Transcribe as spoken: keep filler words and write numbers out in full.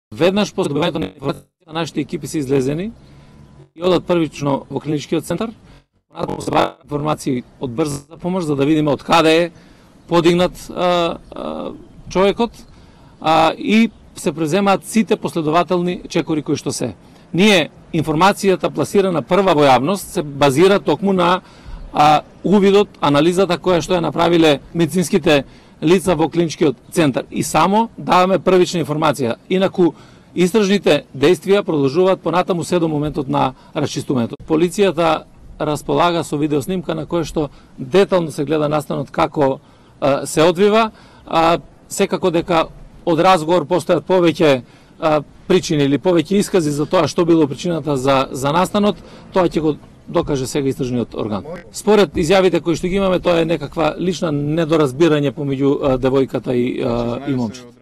Веднаш после добивањето на информација, нашите екипи се излезени и одат првично во клиничкиот центар. Понатаму се бават информации од брза помош за да видиме од каде е подигнат а, а, човекот а, и се преземаат сите последователни чекори кои што се. Ние информацијата пласирана прва во јавност се базира токму на а, увидот, анализата која што ја направиле медицинските лица во клиничкиот центар и само даваме првична информација. Инаку истражните действија продолжуваат понатаму се до моментот на расчистувањето. Полицијата располага со видеоснимка на која што детално се гледа настанот како а, се одвива, а секако дека од разговор постојат повеќе а, причини или повеќе искази за тоа што било причината за за настанот, тоа ќе го докаже сега истражниот орган. Според изјавите кои што ги имаме, тоа е некаква лична недоразбирање помеѓу девојката и, а, и момчето.